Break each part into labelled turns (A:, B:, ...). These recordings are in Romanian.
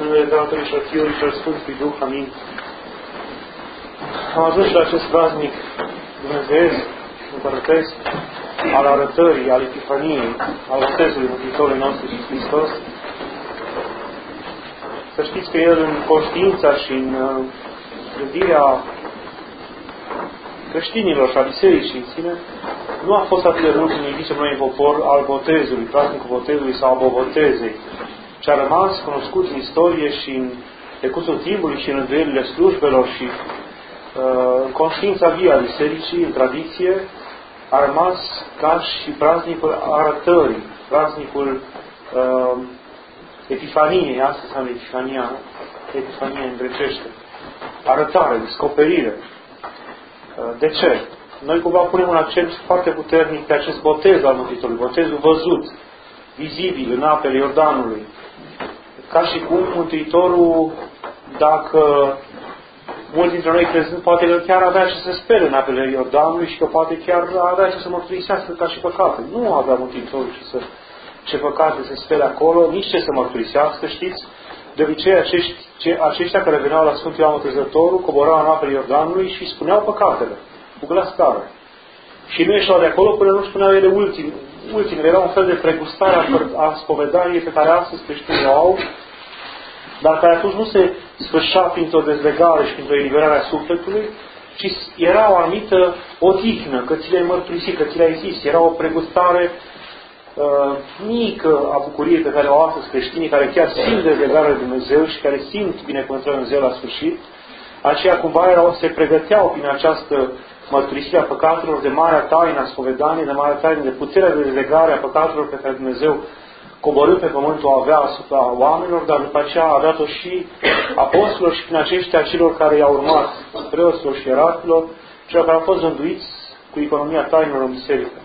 A: numele Tatălui și al Fiului și al Sfântului Duh. Amin. Am ajuns la acest praznic dumnezeiesc, împărătesc, al arătării, al Epifaniei, al botezului Mântuitorului nostru Iisus Hristos. Să știți că El, în conștiința și în gândirea creștinilor și a bisericii în sine, nu a fost atât de mult, cum îi zicem noi în popor, al botezului, praznicul botezului sau al bobotezei, ce a rămas cunoscut în istorie și în decursul timpului și în rânduielile slujbelor și în conștiința vie a bisericii, în tradiție, a rămas ca și praznicul arătării, praznicul Epifaniei, astăzi am Epifania în grecește. Arătare, descoperire. De ce? Noi cumva punem un accent foarte puternic pe acest botez al Mântuitorului, botezul văzut, vizibil în apele Iordanului. Ca și cum Mântuitorul, dacă mulți dintre noi crezând, poate că chiar avea ce să spere în apele Iordanului și că poate chiar avea ce să mărturisească ca și păcate. Nu avea Mântuitorul ce păcate se spere acolo, nici ce să mărturisească, știți? De obicei, aceștia care veneau la Sfântul Ioan Botezătorul coborau în apele Iordanului și spuneau păcatele, cu glas tare. Și nu ieșeau de acolo până nu spuneau ele ultimele. Era un fel de pregustare a spovedaniei pe care astăzi creștinii o au, dar care atunci nu se sfârșea printr-o dezlegare și printr-o eliberare a sufletului, ci era o anumită odihnă, că ți le-ai mărturisit, că ți le-ai zis. Era o pregustare mică a bucuriei pe care o au astăzi creștinii, care chiar simt dezlegarea de Dumnezeu și care simt binecuvântarea Dumnezeu la sfârșit. Aceia cumva se pregăteau prin această mărturisire a păcatelor de marea taină a spovedaniei, de marea taină de puterea de dezlegare a păcatelor pe care Dumnezeu coborât pe pământ o avea asupra oamenilor, dar după aceea a dat-o și apostolilor și prin aceștia celor care i-au urmat, preoților și ierarhilor, celor care au fost rânduiți cu economia tainelor în biserică.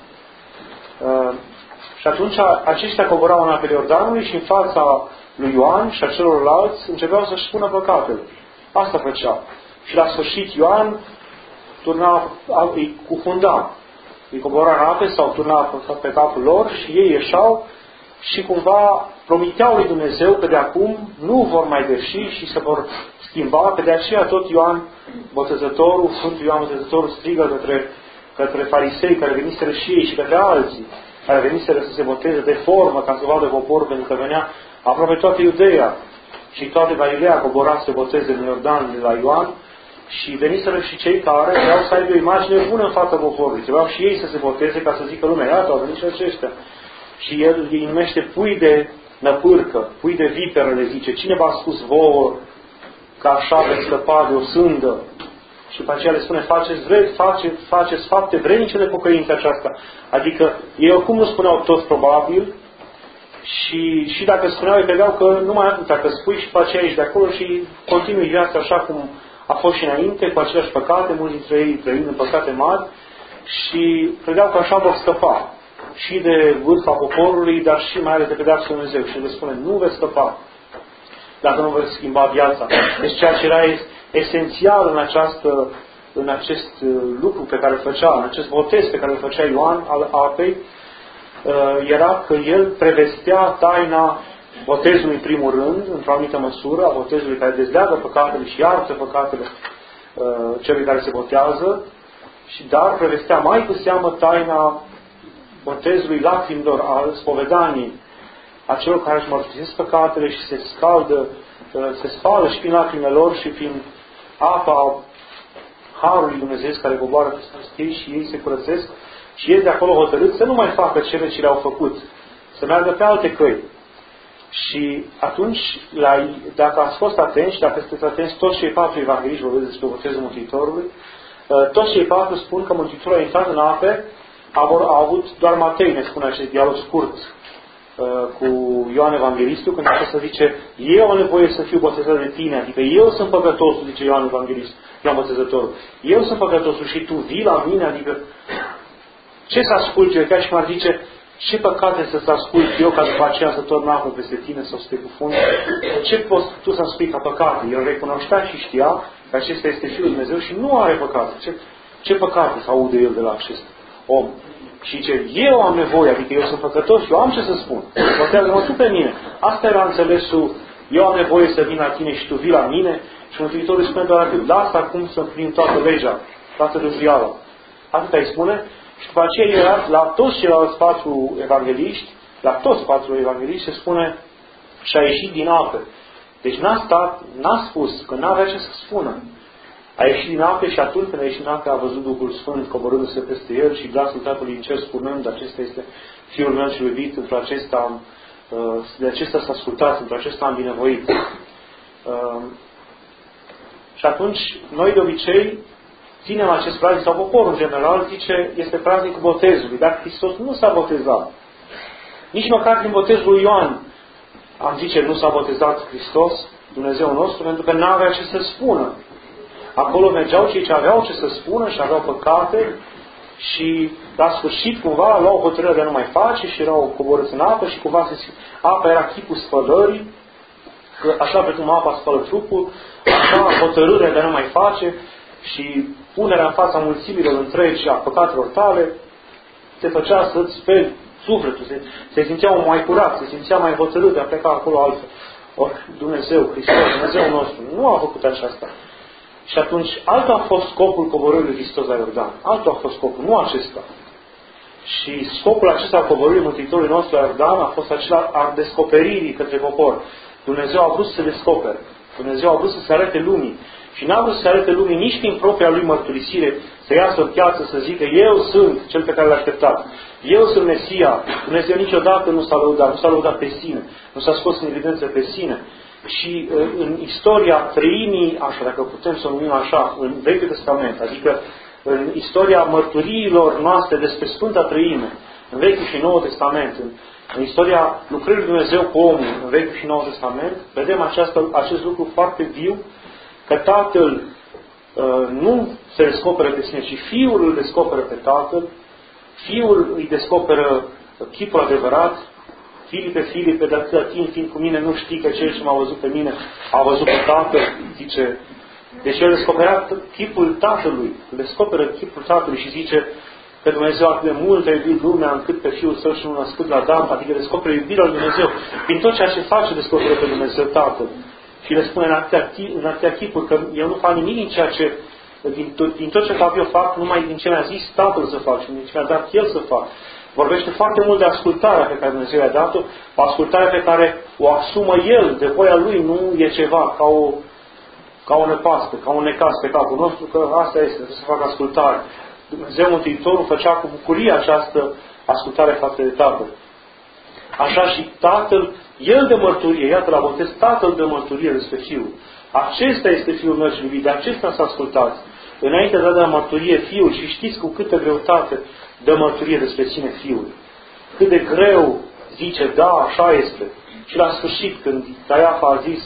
A: Și atunci aceștia coborau în apele Iordanului și în fața lui Ioan și a celorlalți începeau să-și spună păcatele. Asta făcea. Și la sfârșit Ioan îi cufunda, îi cobora în ape sau turna pe capul lor și ei ieșeau și cumva promiteau lui Dumnezeu că de acum nu vor mai greși și se vor schimba. Pe de aceea tot Ioan Botezătorul, Sfântul Ioan Botezătorul strigă către farisei care veniseră și ei și către alții care veniseră să se boteze de formă ca să vadă poporul, pentru că venea aproape toată Iudeea și toată Galileea cobora să se boteze în Iordan de la Ioan și veniseră și cei care vreau să aibă o imagine bună în fața poporului. Trebuiau și ei să se boteze ca să zică lumea, iată, au venit și aceștia. Și el îi numește pui de năpârcă, pui de viperă, le zice. Cine v-a spus vouă că așa veți scăpa de o sândă? Și după aceea le spune, faceți fapte vrednice de pocăință aceasta. Adică ei oricum nu spuneau toți probabil și dacă spuneau, ei credeau că nu mai atâta, că spui și după aceea ești de acolo și continui viața așa cum a fost și înainte, cu aceleași păcate, mulți dintre ei trăind în păcate mari și credeau că așa vor scăpa și de vârfa poporului, dar și mai ales de pedeapsa lui Dumnezeu. Și le spune, nu veți scăpa dacă nu veți schimba viața. Deci ceea ce era esențial în acest lucru pe care îl făcea, în acest botez pe care îl făcea Ioan al apei, era că el prevestea taina botezului în primul rând, într-o anumită măsură, a botezului care dezleagă păcatele și iartă păcatele celui care se botează, dar prevestea mai cu seamă taina botezului lacrimilor, al spovedaniei, a celor care își mărturisesc păcatele și se spală și prin lacrimile lor și prin apa Harului Dumnezeu care coboară peste ei și ei se curățesc și ei de acolo hotărât să nu mai facă cele ce le-au făcut, să meargă pe alte căi. Și atunci, dacă ați fost atenți și dacă sunteți atenți, toți cei patru evangeliști vorbesc despre botezul Mântuitorului, toți cei patru spun că Mântuitorul a intrat în ape, a avut doar Matei, ne spune acest dialog scurt cu Ioan Evanghelistul, când acesta zice, eu am nevoie să fiu botezat de tine, adică eu sunt păcătosul, zice Ioan Evanghelist, Ioan Botezătorul. Eu sunt păcătosul și tu vii la mine, adică ce să ascult eu? Chiar și m-ar zice, ce păcate să ascult eu ca după aceea să torn apă peste tine sau să te cufunzi? Ce poți tu să spui ca păcate? El recunoștea și știa că acesta este Fiul Lui Dumnezeu și nu are păcate. Ce păcate să aude el de la acest om? Și ce eu am nevoie, adică eu sunt păcătos și eu am ce să spun. Botează-mă tu pe mine. Asta era înțelesul eu am nevoie să vin la tine și tu vii la mine. Și Mântuitorul spune doar atât, lasă acum să împlinim toată legea, toată rânduiala. Atât îi spune. Și după aceea, la toți ceilalți 4 evangeliști, la toți 4 evangeliști se spune și a ieșit din apă. Deci n-a spus, că n-avea ce să spună. A ieșit din apă și atunci când a ieșit din apă a văzut Duhul Sfânt coborându-se peste el și glasul Tatălui în cer spunând, acesta este Fiul meu cel iubit, de acesta să ascultați, într acesta am binevoit. Și atunci, noi de obicei ținem acest praznic, sau poporul în general zice, este praznicul botezului, dar Hristos nu s-a botezat. Nici măcar din botezul lui Ioan, am zice, nu s-a botezat Hristos, Dumnezeu nostru, pentru că n-avea ce să spună. Acolo mergeau cei ce aveau ce să spună și aveau păcate și la sfârșit cumva luau hotărârea de a nu mai face și erau coborâți în apă și cumva apa era chipul spălării, că așa precum apa spălă trupul, așa hotărârea de a nu mai face și punerea în fața mulțimilor întregi a păcatelor tale te făcea să-ți speli sufletul, se simțea mai curat, se simțea mai hotărât de a pleca acolo altfel. Ori Dumnezeu, Hristos, Dumnezeu nostru, nu a făcut aceasta. Și atunci, altul a fost scopul coborârii lui Hristos la Iordan. Altul a fost scopul, nu acesta. Și scopul acesta al coborârii Mântuitorului nostru la Iordan a fost acela al descoperirii către popor. Dumnezeu a vrut să se descopere. Dumnezeu a vrut să se arate lumii. Și n-a vrut să se arate lumii nici prin propria lui mărturisire, să iasă în piață, să zică, eu sunt cel pe care l-a așteptat. Eu sunt Mesia. Dumnezeu niciodată nu s-a lăudat pe sine. Nu s-a scos în evidență pe sine. Și în istoria treimii, așa, dacă putem să o numim așa, în Vechiul Testament, adică în istoria mărturiilor noastre despre Sfânta Treime, în Vechiul și Noul Testament, în istoria lucrării lui Dumnezeu cu omul, în Vechiul și Noul Testament, vedem acest lucru foarte viu, că Tatăl nu se descoperă pe sine, ci Fiul îl descoperă pe Tatăl, Fiul îi descoperă chipul adevărat. Filipe, de atâta timp, fiind cu mine, nu știi că cel ce m-a văzut pe mine a văzut pe Tatăl, zice. Deci el descoperă chipul Tatălui, îl descoperă chipul Tatălui și zice că Dumnezeu atât de mult a iubit lumea încât pe Fiul Său și nu l-a născut la dat, adică descoperă iubirea lui Dumnezeu. Prin tot ceea ce face, descoperă pe Dumnezeu Tatăl. Și le spune în atâtea chipuri că eu nu fac nimic din ceea ce, din tot ce fac eu fac, numai din ce mi-a zis Tatăl să fac și din ce mi-a dat El să fac. Vorbește foarte mult de ascultarea pe care Dumnezeu i-a dat-o, o ascultare pe care o asumă El, de voia Lui, nu e ceva ca o năpastă, ca un necaz pe capul nostru, că asta este, trebuie să facă ascultare. Dumnezeu Mântuitorul făcea cu bucurie această ascultare față de Tatăl. Așa și Tatăl, El de mărturie, iată la botez, Tatăl de mărturie despre Fiul. Acesta este Fiul meu cel iubit, de acesta să ascultați. Înainte de a da mărturie Fiul, și știți cu câtă greutate dă mărturie despre sine Fiul. Cât de greu zice, da, așa este. Și la sfârșit, când Caiafa a zis,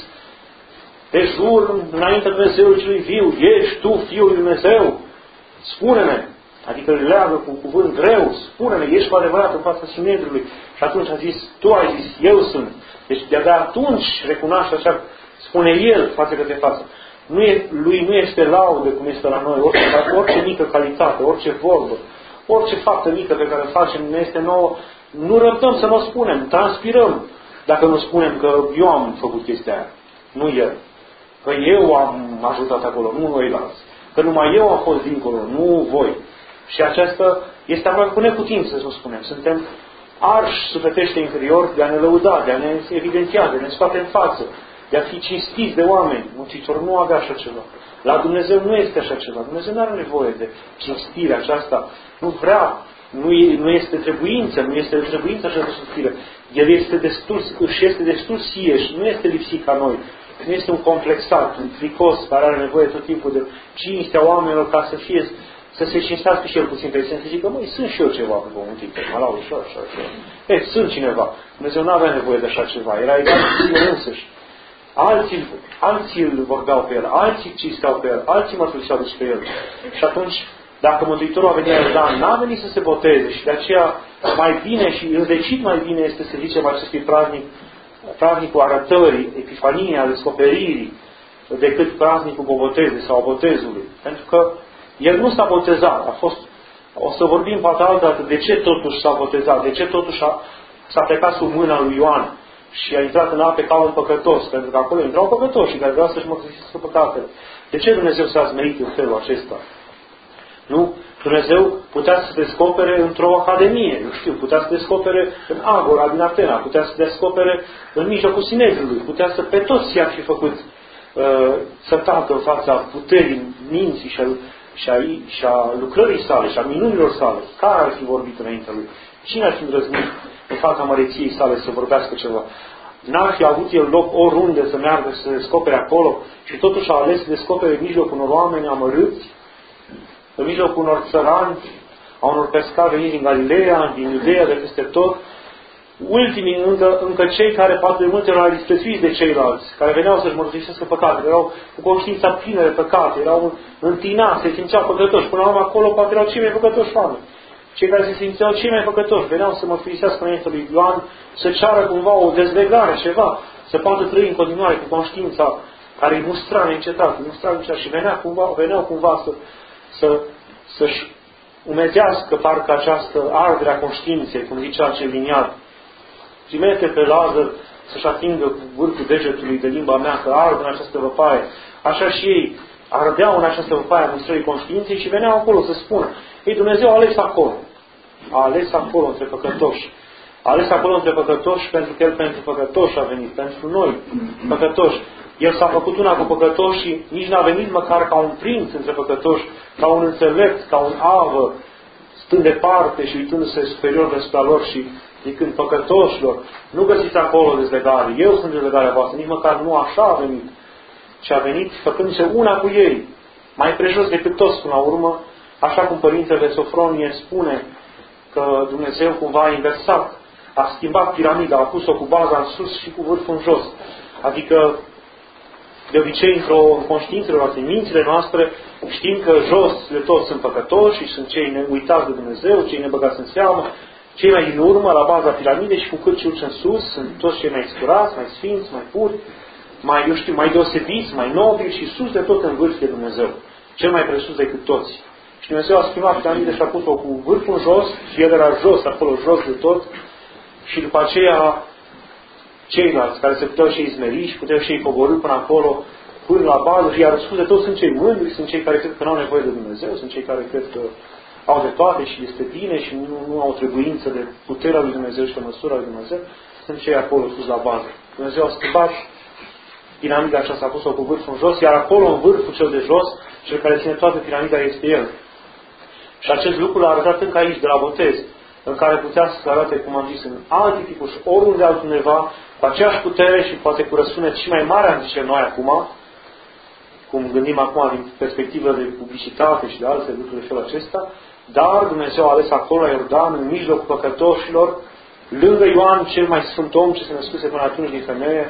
A: te jur înaintea Dumnezeului celui viu, ești tu Fiul lui Dumnezeu? Spune-ne. Adică îl leagă cu un cuvânt greu, spune-ne, ești cu adevărat în fața Sinedriului. Și atunci a zis, tu ai zis, eu sunt. Deci de-abia atunci recunoaște așa, spune El față către față. Lui nu este laudă cum este la noi, orice mică calitate, orice vorbă, orice faptă mică pe care o facem ne este nouă, nu răbdăm să nu o spunem, transpirăm dacă nu spunem că eu am făcut chestia aia, nu El. Că eu am ajutat acolo, nu noi alții. Că numai eu am fost dincolo, nu voi. Și aceasta este aproape cu neputință să o spunem. Suntem arși sufletește interior de a ne lăuda, de a ne evidenția, de a ne scoate în față, de a fi cinstiți de oameni. Mântuitorul nu avea așa ceva. La Dumnezeu nu este așa ceva. Dumnezeu nu are nevoie de cinstirea aceasta. Nu vrea. Nu este trebuință. Nu este trebuință așa de cinstire. El este destul, își este destul sieș. Nu este lipsit ca noi. Nu este un complexat, un fricos care are nevoie tot timpul de cinstea oamenilor ca să se cinstească și el puțin pe sine, să zică, măi, sunt și eu ceva pe pământul, mă laud așa. Sunt cineva. Dumnezeu nu avea nevoie de așa ceva. Era egal cu sine însăși. Alții îl vorbeau pe el, alții cinsteau pe el, alții mărturiseau despre el. Și atunci, dacă Mântuitorul a venit la Iordan, n-a venit să se boteze și de aceea mai bine și înzecit mai bine este să zicem acestui praznicul arătării, epifaniei, descoperirii, decât praznicul botezului sau botezului. Pentru că el nu s-a botezat. O să vorbim poate altă dată de ce totuși s-a botezat, de ce totuși s-a plecat sub mâna lui Ioan și a intrat în ape ca un păcătos, pentru că acolo intrau păcătoși care vreau să-și mărturisească păcatele. De ce Dumnezeu s-a smerit în felul acesta? Nu? Dumnezeu putea să se descopere într-o academie, eu știu, putea să se descopere în Agora din Atena, putea să se descopere în mijlocul Sinedriului, putea să pe toți i-ar fi făcut să tacă în fața puterii minții și a lucrării sale și a minunilor sale. Care ar fi vorbit înaintea lui? Cine ar fi îndrăznit în fața măreției sale să vorbească ceva? N-ar fi avut el loc oriunde să meargă să se descopere acolo și totuși a ales să descopere în mijlocul unor oameni amărâți, în mijlocul unor țărani, a unor pescari veniți din Galileea, din Iudeea, de peste tot, ultimii încă cei care poate de multe ori erau disprețuiți de ceilalți, care veneau să-și mărturisească păcatele, erau cu conștiința plină de păcate, erau întinați, se simțeau păcătoși. Până la urmă acolo poate erau cei mai păcătoși oameni. Cei care se simțeau cei mai păcătoși veneau să mărturisească înaintea lui Ioan, să ceară cumva o dezlegare, ceva, să poată trăi în continuare cu conștiința care îi mustra neîncetat, și veneau cumva să-și umezească parcă această ardere a conștiinței, cum zicea cel liniat. Trimite pe Lazar să-și atingă vârful degetului de limba mea, că ard în această văpaie. Așa și ei ardeau în această văpaie a mustrării conștiinței și veneau acolo să spună. Ei, Dumnezeu a ales acolo. A ales acolo între păcătoși. A ales acolo între păcătoși pentru că El pentru păcătoși a venit, pentru noi păcătoși. El s-a făcut una cu păcătoși și nici n-a venit măcar ca un prinț între păcătoși, ca un înțelept, ca un avă, stând departe și uitându-se superior despre lor și zicând păcătoșilor, nu găsiți acolo dezlegare, eu sunt dezlegarea voastră, nici măcar nu așa a venit, ci a venit făcându-se una cu ei, mai prejos decât toți până la urmă, așa cum Părintele Sofronie spune că Dumnezeu cumva a inversat, a schimbat piramida, a pus-o cu baza în sus și cu vârful în jos. Adică, de obicei, în conștiințele noastre, în mințile noastre, știm că jos de toți sunt păcătoși și sunt cei neuitați de Dumnezeu, cei nebăgați în seamă, cei mai din urmă, la baza piramidei și cu cât ce urci în sus, sunt toți cei mai scurați, mai sfinți, mai puri, mai deosebiți, mai nobili și sus de tot în vârf e Dumnezeu. Cel mai presus decât toți. Și Dumnezeu a schimbat piramide și a pus-o cu vârful în jos și el era jos, acolo jos de tot. Și după aceea ceilalți care se puteau și ei zmeri și puteau și ei coborî până acolo, până la bază și iar sus de tot sunt cei mândri, sunt cei care cred că nu au nevoie de Dumnezeu, sunt cei care cred că au de toate și este bine și nu au trebuință de puterea lui Dumnezeu și de măsura lui Dumnezeu, sunt cei acolo sus la bază. Dumnezeu a schimbat piramida aceasta, a pus-o cu vârful în jos, iar acolo în vârful cel de jos, cel care ține toată piramida este El. Și acest lucru l-a arătat încă aici, de la botez, în care putea să arate, cum am zis, în alte tipuri și oriunde altundeva, cu aceeași putere și poate cu răsunet și mai mare, am zice noi acum, cum gândim acum din perspectivă de publicitate și de alte lucruri de felul acesta, dar Dumnezeu a ales acolo la Iordan, în mijlocul păcătoșilor, lângă Ioan, cel mai sfânt om ce se născuse până atunci din femeie.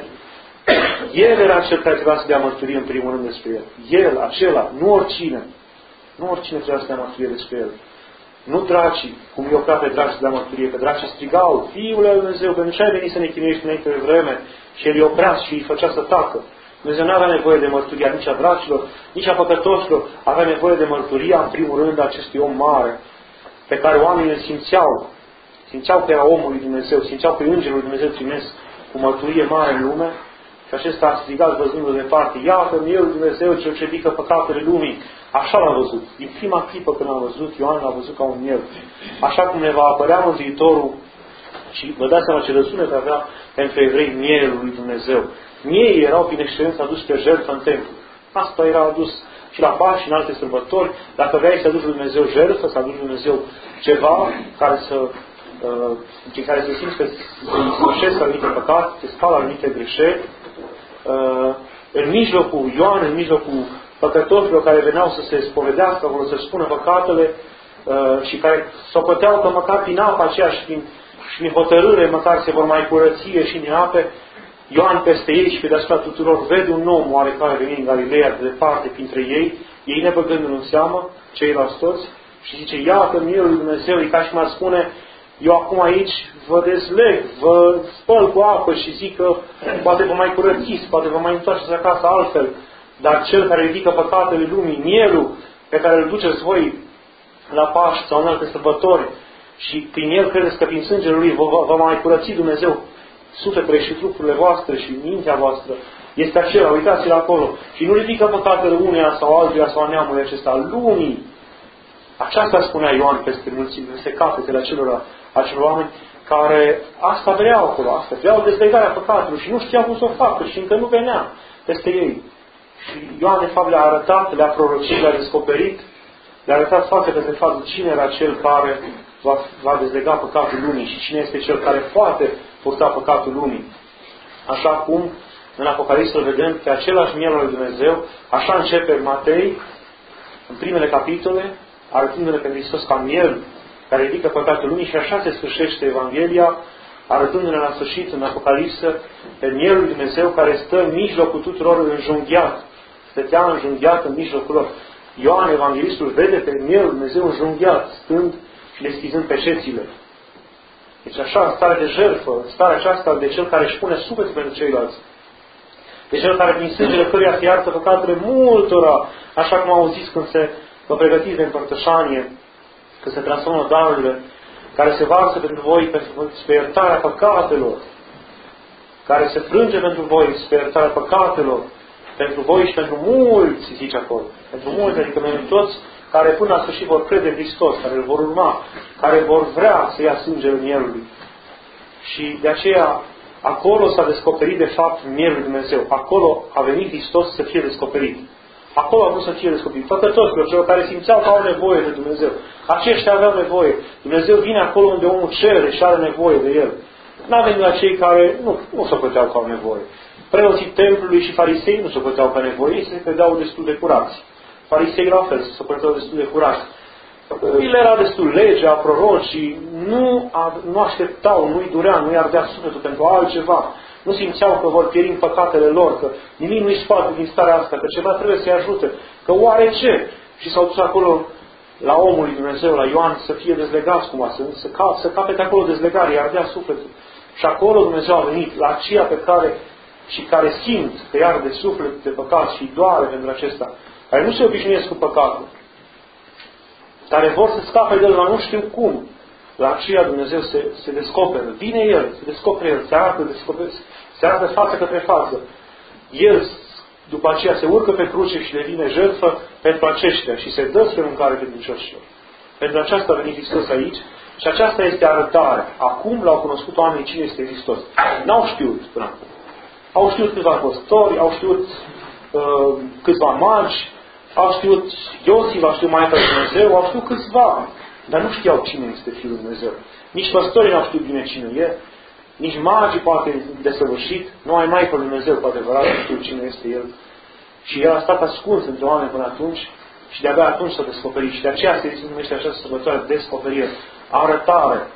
A: El era cel care trebuia să dea mărturie în primul rând despre El. El, acela, nu oricine. Nu oricine trebuia să dea mărturie despre El. Nu dracii, cum i-o pe draci să dea mărturie, că dracii strigau, Fiule lui Dumnezeu, că nu ce ai venit să ne chinuiești înainte de vreme, și El îi oprea și îi făcea să tacă. Dumnezeu nu avea nevoie de mărturia nici a dracilor, nici a păcătoșilor, avea nevoie de mărturia, în primul rând, a acestui om mare, pe care oamenii îl simțeau. Simțeau pe omul lui Dumnezeu, simțeau pe Îngerul lui Dumnezeu trimis cu mărturie mare în lume, și acesta a strigat văzându-l departe, iată-mi eu, Dumnezeu, cel ce ridică păcatele lumii. Așa l-a văzut. Din prima clipă când l-a văzut, Ioan l-a văzut ca un miel. Așa cum ne va apărea Mântuitorul, și vă dați seama ce răsunet avea pentru evrei mielul lui Dumnezeu. Miei erau prin excelență adus pe jertfă în templu. Asta era adus și la Paști și în alte sărbători. Dacă vrei să aduci lui Dumnezeu jertfă, să aduci lui Dumnezeu ceva care cei care se simt că se sfârșesc anumite păcate, se spală anumite greșeli, în mijlocul Ioan, în mijlocul păcătoșilor care veneau să se spovedească, acolo să spună păcatele și care socoteau că măcar prin apa aceea și prin hotărâre măcar se vor mai curăți și din ape, Ioan peste ei și pe deasupra tuturor vede un om oarecare veni în Galileea de departe printre ei nebăgându-l în seamă, ceilalți toți, și zice, iată mielul lui Dumnezeu, e ca și m-ar spune, eu acum aici vă dezleg, vă spăl cu apă și zic că poate vă mai curățiți, poate vă mai întoarceți acasă altfel, dar cel care ridică păcatele lumii, mielul pe care îl duceți voi la Paști sau în alte sărbători și prin el credeți că prin sângele lui vă mai curăți Dumnezeu sufletele și trupurile voastre și mintea voastră este acela, uitați-l acolo. Și nu ridică păcatele uneia sau altuia sau a neamului acesta, al lumii. Aceasta spunea Ioan peste mulțime, peste capetele acelor oameni care asta vreau acolo, asta vreau dezlegarea păcatelor și nu știau cum să o facă și încă nu venea peste ei. Și Ioan de fapt le-a arătat, le-a prorocit, le-a descoperit, le-a arătat față peste față cine era cel care va dezlega păcatul lumii și cine este cel care poate purta păcatul lumii. Așa cum în Apocalipsă vedem pe același miel al lui Dumnezeu, așa începe Matei, în primele capitole, arătându-ne pe Hristos ca miel care ridică păcatul lumii și așa se sfârșește Evanghelia, arătându-ne la sfârșit în Apocalipsă pe mielul lui Dumnezeu care stă în mijlocul tuturor înjunghiat. Stătea înjunghiat în mijlocul lor. Ioan Evanghelistul vede pe mielul lui Dumnezeu înjunghiat, stând și deschizând peșețile. Deci așa, starea de jertfă, starea aceasta de cel care își pune sufletul pentru ceilalți. De cel care prin sângele căruia se iartă păcatele multora, așa cum au zis când vă pregătiți de împărtășanie, că se transformă darurile, care se varsă pentru voi pentru iertarea păcatelor, care se frânge pentru voi spre iertarea păcatelor, pentru voi și pentru mulți, zice acolo. Pentru mulți, adică pentru toți care până la sfârșit vor crede în Hristos, care îl vor urma, care vor vrea să ia sângele mielului. Și de aceea, acolo s-a descoperit de fapt mielul lui Dumnezeu. Acolo a venit Hristos să fie descoperit. Acolo a vrut să fie descoperit. Făcătorilor, celor care simțeau că au nevoie de Dumnezeu. Aceștia aveau nevoie. Dumnezeu vine acolo unde omul cere și are nevoie de El. N-a venit la cei care nu se puteau că au nevoie. Preoții templului și farisei nu se puteau că nevoie, ei se credeau destul de curați. Farisei la fel, se puteau destul de curați. Le era destul legea, prorocii, nu așteptau, nu-i durea, nu-i ardea sufletul pentru altceva. Nu simțeau că vor pieri în păcatele lor, că nimic nu-i scoate din starea asta, că ceva trebuie să-i ajute, că oare ce? Și s-au dus acolo la omul lui Dumnezeu, la Ioan, să fie dezlegați cumva, să capete acolo dezlegare, i ardea sufletul. Și acolo Dumnezeu a venit la aceia pe care simt că iar de suflet, de păcat și doare pentru acesta, care nu se obișnuiesc cu păcatul, care vor să scape de el la nu știu cum. La aceea Dumnezeu se descoperă. Vine El, se descoperă El, se arată față către față. El, după aceea, se urcă pe cruce și devine jertfă pentru aceștia și se dă spre mâncare credincioșilor. Pentru aceasta a venit Hristos aici și aceasta este arătarea. Acum l-au cunoscut oamenii cine este Hristos. N-au știut până acum. Au știut câțiva păstori, au știut câțiva magi, au știut Iosif, au știut Maica lui Dumnezeu, au știut câțiva. Dar nu știau cine este Fiul lui Dumnezeu. Nici păstorii nu știu bine cine e, nici magii poate desăvârșit, nu ai Maica lui Dumnezeu cu adevărat, nu știu cine este El. Și El a stat ascuns între oameni până atunci și de-abia atunci s-a descoperit. Și de aceea se numește această sărbătoare descoperire, arătare.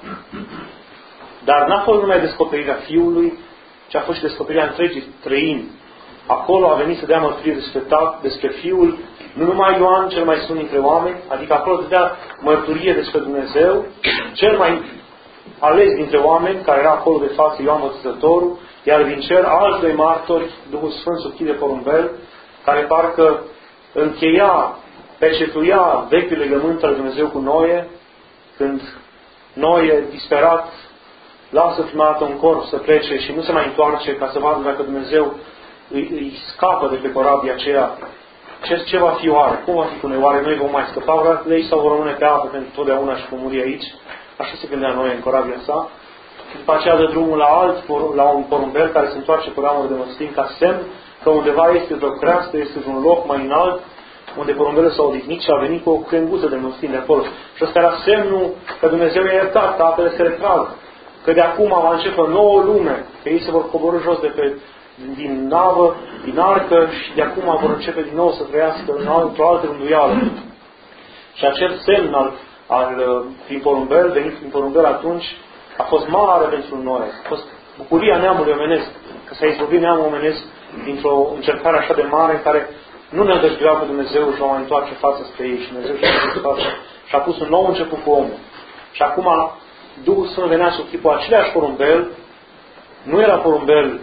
A: Dar n-a fost numai descoperirea Fiului, ci a fost și descoperirea întregii trăimi. Acolo a venit să dea mărturie despre Fiul, nu numai Ioan, cel mai sfânt dintre oameni, adică acolo să dea mărturie despre Dumnezeu, cel mai ales dintre oameni, care era acolo de față Ioan Botezătorul, iar din cer alți doi martori, Duhul Sfânt sub chip de porumbel, care parcă încheia, pecetuia vechiul legământ al Dumnezeu cu Noe, când Noe, disperat, lasă prima dată un corp să plece și nu se mai întoarce ca să vadă dacă Dumnezeu îi scapă de pe corabia aceea. Ce va fi oare? Cum va fi cu noi? Oare noi vom mai scăpa vreodată de aici sau vom rămâne pe apă pentru totdeauna și vom muri aici? Așa se gândea Noe în corabia sa. Și după aceea dă drumul la un porumbel care se întoarce cu ramuri de măslin ca semn că undeva este vreo creastă, este un loc mai înalt unde porumbelul s-a odihnit și a venit cu o crenguță de măslin de acolo. Și ăsta era semnul că Dumnezeu i-a iertat, că apele se retrag. Că de acum va începe o nouă lume, că ei se vor coborî jos din navă, din arcă și de acum vor începe din nou să trăiască într-o altă rânduială. Și acel semn prin porumbel, venit prin porumbel atunci, a fost mare pentru noi. A fost bucuria neamului omenesc, că s-a izbăvit neamul omenesc dintr-o încercare așa de mare în care nu ne îndrăgea pe Dumnezeu și va mai întoarce fața spre ei și Dumnezeu și a pus un nou început cu omul. Și acum Duhul Sfânt venea sub chipul aceleași porumbel, nu era porumbel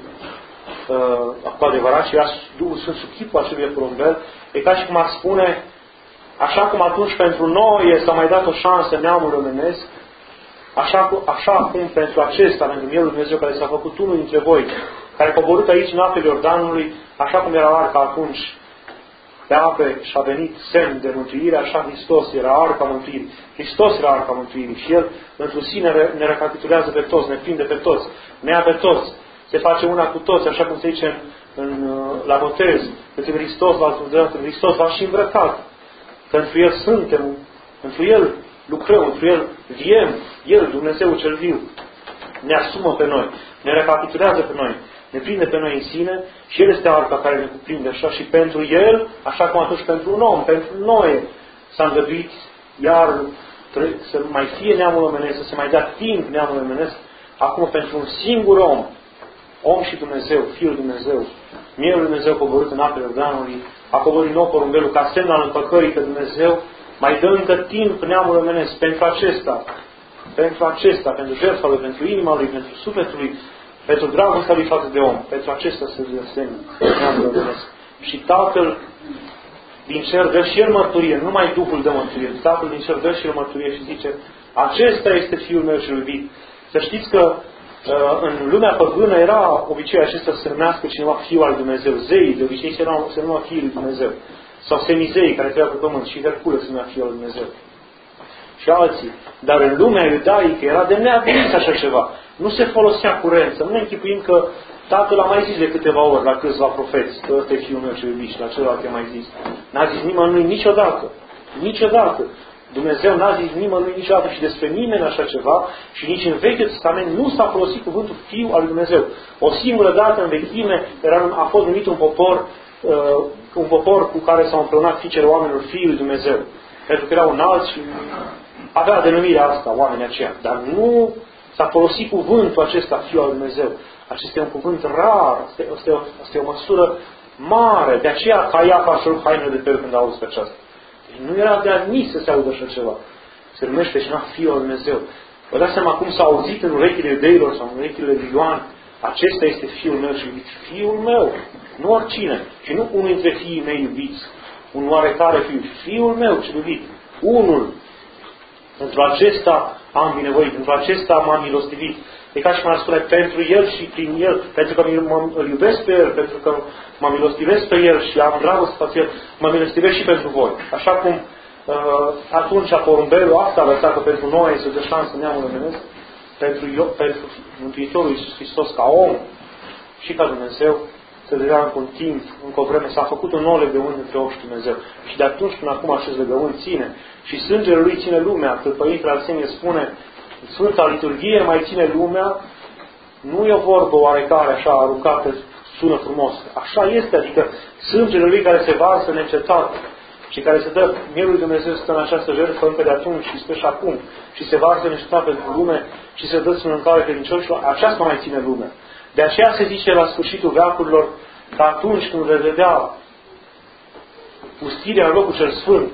A: cu adevărat, ci era Duhul Sfânt sub chipul acelui porumbel, e ca și cum ar spune, așa cum atunci pentru noi s-a mai dat o șansă neamului omenesc, Așa cum pentru acesta, pentru Mielul Dumnezeu care s-a făcut unul dintre voi, care a coborât aici în apele Iordanului, așa cum era arca atunci pe ape și a venit semn de mântuire, așa Hristos era arca mântuirii. Hristos era arca mântuirii și El într-un sine ne recapitulează pe toți, ne prinde pe toți, ne ia pe toți, se face una cu toți, așa cum se zice la botez, pentru Hristos v-a îmbrăcat, în Hristos v-a și îmbrăcat. Pentru El suntem, pentru El lucrăm, pentru El viem, El, Dumnezeu cel viu, ne asumă pe noi, ne recapitulează pe noi, ne prinde pe noi în sine și El este arca care ne cuprinde așa și pentru El, așa cum atunci pentru un om, pentru noi s-a îngăduit iar să mai fie neamul omenesc, să se mai dea timp neamul omenesc, acum pentru un singur om și Dumnezeu, Fiul Dumnezeu, Mielul Dumnezeu coborât în apele Iordanului, a coborât nou porumbelul ca semn al împăcării că Dumnezeu mai dă încă timp neamul omenesc pentru acesta, pentru jertfa Lui, pentru inima Lui, pentru sufletul Lui, pentru dragostea Lui față de om, pentru acesta să dă semn neamul omenesc. Și Tatăl din cer dă și El mărturie, nu numai Duhul dă mărturie, Tatăl din cer dă și El mărturie și zice, acesta este Fiul meu cel iubit. Să știți că în lumea păgână era obiceiul acesta să se numească cineva Fiul al Dumnezeu. Zeii de obicei se numea Fiul lui Dumnezeu. Sau semizeii care trăiau pe pământ și Hercule se numea Fiul al Dumnezeu. Și alții. Dar în lumea iudaică era de neadmis așa ceva. Nu se folosea curent. Să nu ne închipuim că Tatăl a mai zis de câteva ori la câțiva profeți că ăsta e Fiul meu cel iubit și la celălalt i-a mai zis. N-a zis nimănui niciodată. Niciodată. Dumnezeu n-a zis nimănui niciodată și despre nimeni așa ceva și nici în Vechiul Testament nu s-a folosit cuvântul Fiul al lui Dumnezeu. O singură dată în vechime a fost numit un popor cu care s-au împreunat fiicele oamenilor Fiul lui Dumnezeu. Pentru că erau înalți și avea denumirea asta, oamenii aceia. Dar nu s-a folosit cuvântul acesta, Fiul al lui Dumnezeu. Acesta e un cuvânt rar, asta e o măsură mare. De aceea Caiafa a șurut hainele de pe el când a auzit pe aceasta. Nu era de admis să se audă așa ceva. Se numește cineva Fiul al Dumnezeu. Vă dați seama cum s-a auzit în urechile iudeilor sau în urechile lui Ioan. Acesta este Fiul meu și iubit. Fiul meu. Nu oricine. Și nu unul dintre fiii mei iubiți. Un oarecare fiu. Fiul meu cel iubit. Unul. Pentru acesta am binevoit. Pentru acesta m-am milostivit. E ca și cum ar spune pentru El și prin El. Pentru că îl iubesc pe El. Pentru că mă milostivesc pe El și am dragoste față El. Mă milostivesc și pentru voi. Așa cum atunci porumbelul asta a lăsat că pentru noi să dă șansă neamul omenesc. Pentru Mântuitorul Iisus Hristos ca om și ca Dumnezeu să dea încă un timp, încă o vreme, s-a făcut un nou legământ între om și Dumnezeu. Și de atunci până acum acest legământ ține. Și sângele Lui ține lumea. Că Părintele Arsenie spune, Sfânta Liturghie mai ține lumea, nu e o vorbă oarecare așa aruncată, sună frumos. Așa este, adică sângele Lui care se varsă neîncetat și care se dă, Mielul lui Dumnezeu stă în această jertfă încă de atunci și stă și acum și se varsă neîncetat pentru lume și se dă în mâncare credincioșilor, aceasta mai ține lumea. De aceea se zice la sfârșitul veacurilor că atunci când veți vedea pustirea în locul cel sfânt,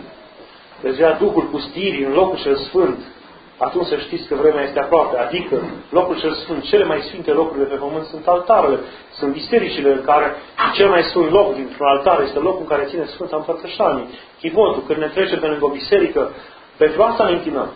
A: veți vedea Duhul pustirii în locul cel sfânt, atunci să știți că vremea este aproape. Adică locul cel sfânt, cele mai sfinte locuri de pe pământ sunt altarele, sunt bisericile în care cel mai sfânt loc dintr-un altar este locul în care ține Sfânta Împărtășanie. Chivotul, când ne trecem pe lângă o biserică, pentru asta ne închinăm.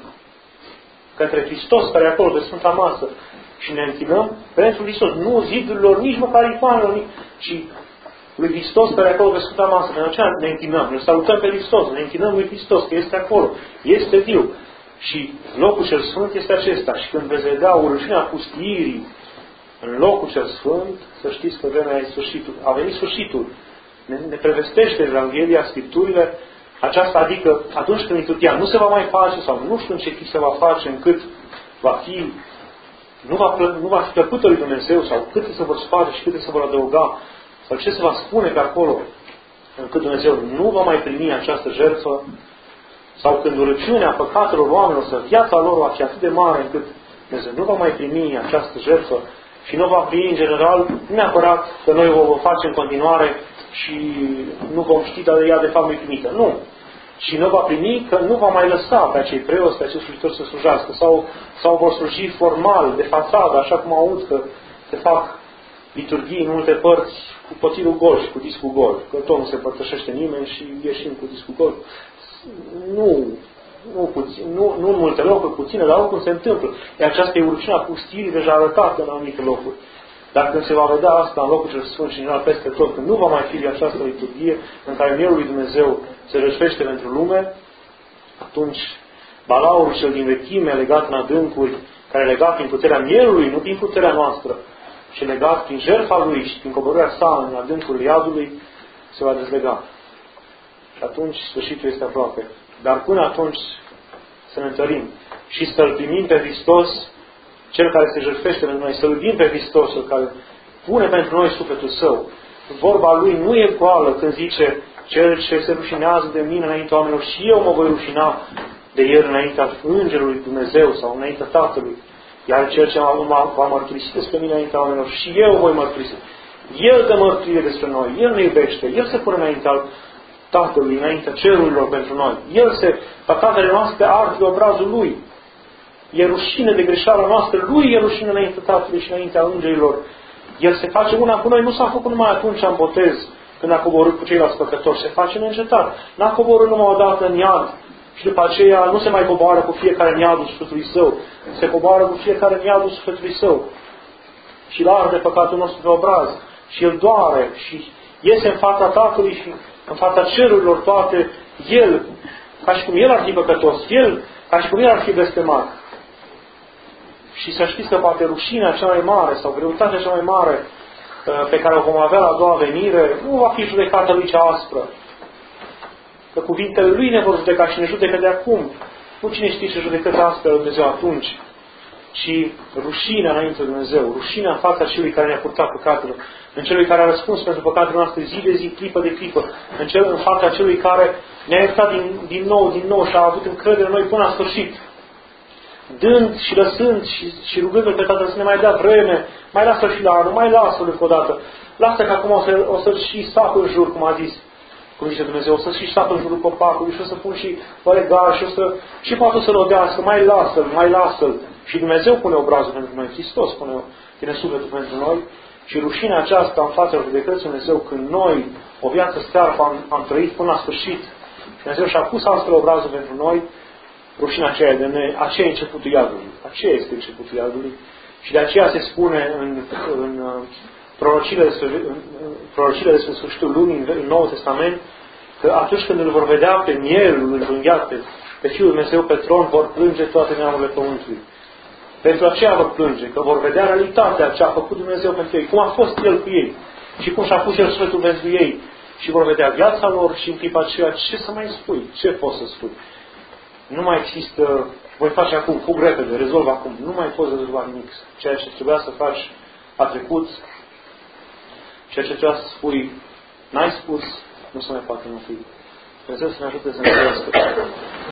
A: Către Hristos care e acolo pe Sfânta Masă. Și ne închinăm pentru Hristos. Nu zidurilor, nici măcar icoanelor, ci lui Hristos care e acolo pe Sfânta Masă. Pentru aceea ne închinăm. Ne salutăm pe Hristos. Ne închinăm lui Hristos, că este acolo. Este viu. Și locul cel sfânt este acesta. Și când veți vedea urășinea pustiirii în locul cel sfânt, să știți că vremea e sfârșitul. A venit sfârșitul. Ne prevestește Evanghelia, Scripturile, aceasta, adică atunci când liturghia nu se va mai face sau nu știu în ce chip se va face încât va fi, nu va fi plăcută lui Dumnezeu sau câte se vor sparge și câte se vor adăuga sau ce se va spune pe acolo încât Dumnezeu nu va mai primi această jertfă sau când urăciunea păcatelor oamenilor sau viața lor va fi atât de mare încât Dumnezeu nu va mai primi această jertfă și nu va primi în general, nu neapărat că noi o vom face în continuare și nu vom ști, dar ea de fapt nu-i primită. Nu. Și nu va primi că nu va mai lăsa pe acei preoți, pe acei slujitori să slujească sau vor sluji formal, de fațadă, așa cum aud că se fac liturghii în multe părți cu potirul gol și cu discul gol. Că tot nu se părtășește nimeni și ieșim cu discul gol. Nu. nu în multe locuri, puține, dar oricum se întâmplă. Iar aceasta e urciunea pustirii deja arătată în anumite locuri. Dar când se va vedea asta în locul cel sfânt și în general peste tot, când nu va mai fi această liturghie în care Mielul lui Dumnezeu se răspește pentru lume, atunci balaurul cel din vechime, legat în adâncuri, care e legat prin puterea Mielului, nu prin puterea noastră, și legat prin jertfa lui și prin coborârea sa în adâncul iadului, se va dezlega. Și atunci sfârșitul este aproape. Dar până atunci să ne întărim și să-L primim pe Hristos, Cel care se jertfește pentru noi, să-L iubim pe Hristos, Cel care pune pentru noi sufletul Său. Vorba Lui nu e goală când zice: cel ce se rușinează de mine înaintea oamenilor, și eu mă voi rușina de el înaintea Îngerului Dumnezeu sau înaintea Tatălui. Iar cel ce va mărturisi despre mine înaintea oamenilor, și eu voi mărturisi. El dă mărturie despre noi, El ne iubește, El se pune înaintea Tatălui, înaintea cerurilor pentru noi. Păcatele noastre ard de obrazul Lui. E rușine de greșeala noastră, Lui e rușine înaintea Tatălui și înaintea îngerilor. El se face una cu noi, nu s-a făcut numai atunci în botez, când a coborât cu ceilalți păcători, se face neîncetat. N-a coborât numai o dată în iad și după aceea nu se mai coboară cu fiecare în iadul sufletului Său. Se coboară cu fiecare în iadul sufletului Său. Și îl arde păcatul nostru pe obraz. Și îl doare și iese în fața Tatălui și în fața cerurilor toate, El, ca și cum El ar fi păcătos, El, ca și cum El ar fi blestemat. Și să știți că poate rușinea cea mai mare sau greutatea cea mai mare pe care o vom avea la a doua venire, nu va fi judecata Lui cea aspră. Că cuvintele Lui ne vor judeca și ne judecă de acum. Nu cine știe ce judecăți aspră Dumnezeu atunci, ci rușinea înainte de Dumnezeu, rușinea în fața celui care ne-a purtat păcatele, în celui care a răspuns pentru păcatele noastre zi de zi, clipă de clipă, în fața celui care ne-a iertat din nou și a avut încredere în noi până la sfârșit. Dând și lăsând și rugându-L pe Tatăl să ne mai dea vreme, mai lasă-L și la anul, mai lasă-L încă o dată. Lasă că acum o să și stap în jur, cum a zis, cum zice Dumnezeu, o să și stap în jurul copacului și o să pun și legar și poate o să rodească, mai lasă-L, mai lasă-L. Și Dumnezeu pune obrazul pentru noi, Hristos pune sufletul pentru noi și rușinea aceasta în fața judecății Dumnezeu, când noi o viață stearpă am trăit până la sfârșit și Dumnezeu și-a pus astfel obrazul pentru noi, rușinea aceea de noi, aceea e începutul iadului. Aceea este începutul iadului. Și de aceea se spune în prorocile despre sfârșitul lumii, în Noul Testament, că atunci când îl vor vedea pe Mielul înjunghiat, pe Fiul Dumnezeu pe tron, vor plânge toate neamurile pământului. Pentru aceea vor plânge, că vor vedea realitatea ce a făcut Dumnezeu pentru ei, cum a fost El cu ei și cum și-a pus El sufletul pentru ei. Și vor vedea viața lor și în clipa aceea ce să mai spui, ce poți să spui. Nu mai există, voi face acum, fug repede, rezolv acum. Nu mai poți rezolva nimic. Ceea ce trebuia să faci a trecut. Ceea ce trebuia să spui, n-ai spus, nu se mai poate înlocui. Dumnezeu să ne ajute să ne